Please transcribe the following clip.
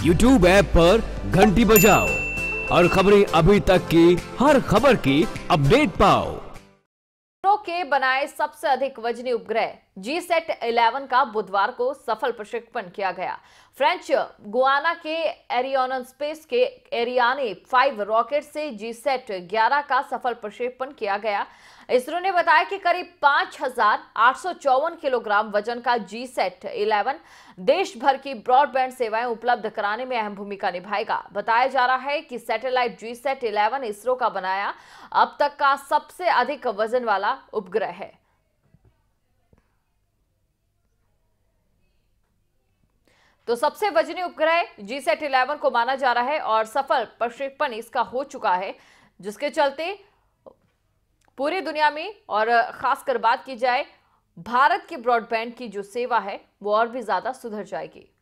YouTube app पर घंटी बजाओ और खबरें अभी तक की हर खबर की अपडेट पाओ। इसरो के बनाए सबसे अधिक वजनी उपग्रह GSAT-11 का बुधवार को सफल प्रक्षेपण किया गया। फ्रेंच गुयाना के एरियोनस्पेस के एरियाने 5 रॉकेट से GSAT-11 का सफल प्रक्षेपण किया गया। इसरो ने बताया कि करीब 5,854 किलोग्राम वजन का GSAT-11 देश भर की ब्रॉडबैंड सेवाएं उपलब्ध कराने में अहम भूमिका निभाएगा। बताया जा रहा है कि सैटेलाइट GSAT-11 इसरो का बनाया अब तक का सबसे अधिक वजन वाला उपग्रह है। तो सबसे वजनी उपग्रह GSAT-11 को माना जा रहा है और सफल प्रक्षेपण इसका हो चुका है, जिसके चलते पूरी दुनिया में और खासकर बात की जाए भारत की ब्रॉडबैंड की जो सेवा है वो और भी ज्यादा सुधर जाएगी।